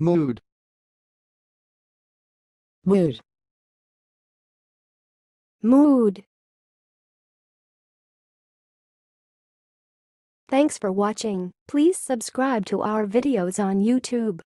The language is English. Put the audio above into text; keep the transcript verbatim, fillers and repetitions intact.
mooed, mooed, Mood. Thanks for watching. Please subscribe to our videos on YouTube.